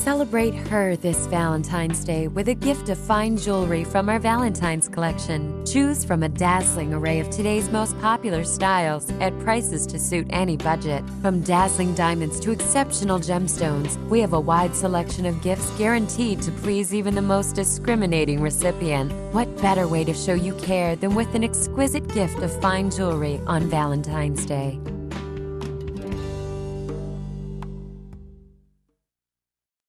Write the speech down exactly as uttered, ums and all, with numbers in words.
Celebrate her this Valentine's Day with a gift of fine jewelry from our Valentines collection. Choose from a dazzling array of today's most popular styles at prices to suit any budget. From dazzling diamonds to exceptional gemstones, we have a wide selection of gifts guaranteed to please even the most discriminating recipient. What better way to show you care than with an exquisite gift of fine jewelry on Valentine's Day?